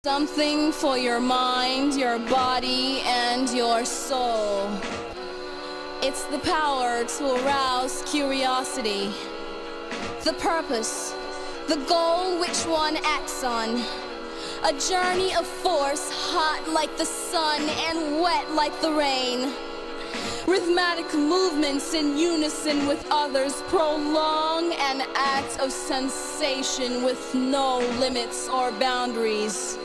Something for your mind, your body, and your soul. It's the power to arouse curiosity, the purpose, the goal which one acts on. A journey of force, hot like the sun and wet like the rain. Rhythmic movements in unison with others prolong an act of sensation with no limits or boundaries.